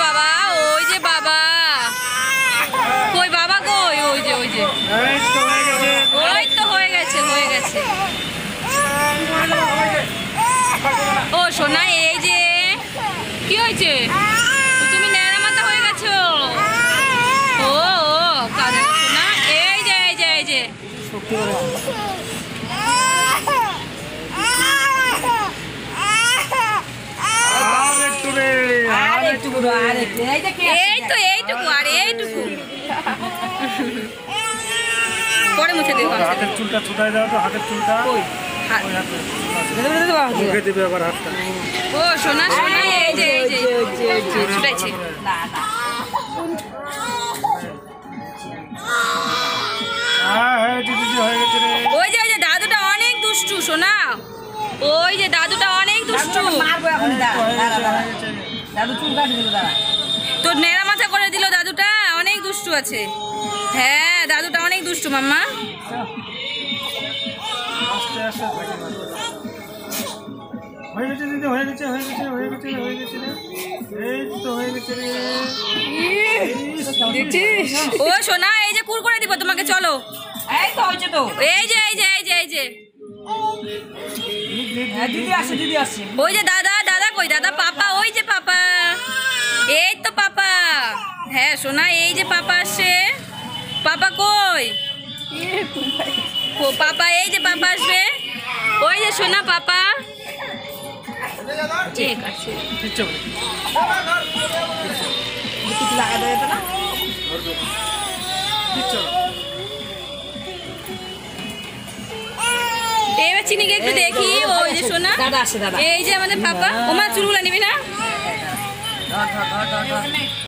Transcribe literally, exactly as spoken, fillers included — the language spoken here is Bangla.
বাবা, ওই যে বাবা, কই বাবা কই, ওই যে ওই যে ওই তো হয়ে গেছে হয়ে গেছে। ও সোনা, এই যে কি হয়েছে, তুমি ন্যাড়া মাথা হয়ে গেছো। ও ও কাঁদে সোনা, এই যে এই যে এই যে এই তো এইটুকু আর এইটুকু পরে মুছে দেবো। হাতের চুলটা ছুটাই দাও তো, হাতের চুলটা মুখে দিবে আবার হাতটা। ও সোনা সোনা, এই যে এই যে ছুটাইছে। ওই যে ওই যে দাদুটা অনেক দুষ্টু সোনা, ওই যে দাদুটা অনেক দুষ্টু। তোর নেড়া মাথা করে দিল দাদুটা, অনেক দুষ্টু আছে। হ্যাঁ দাদুটা অনেক দুষ্টু মাম্মা। হয়ে গেছে দিদি, হয়ে গেছে হয়ে গেছে হয়ে গেছে হয়ে গেছে এই তো হয়ে গেছে রে। ও সোনা, এই যে কুরকুরে দিব তোমাকে, চলো। এই তো হয়েছে তো, এই যে এই যে এই যে এই যে দিদি আসে দিদি আসে। ওই যে দাদা, দাদা কই দাদা, পাপা, ওই যে পাপা, এই তো পাপা। হ্যাঁ সোনা, এই যে পাপা আসে। পাপা কই, ও পাপা, এই যে পাপা আসবে। ওই যে সোনা পাপা, ঠিক আছে। এবার চিনিকে একটু দেখি। ওই যে সোনা, এই যে আমাদের পাপা। ওমা চুলগুলা নিবি না?